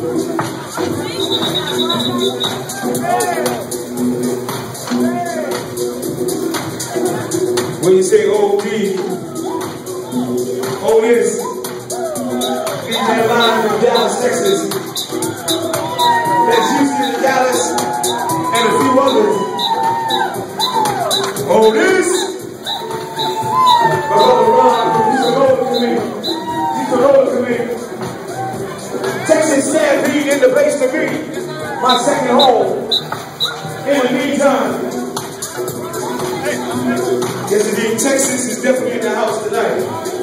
When you say OD, Otis, beat that line from Dallas, Texas. That's Houston and Dallas, and a few others. Otis! My brother Ron, he's a roller to me. He's a roller to me. Texas Stampede in the place to be. My second home. In the meantime, yes indeed, Texas is definitely in the house tonight.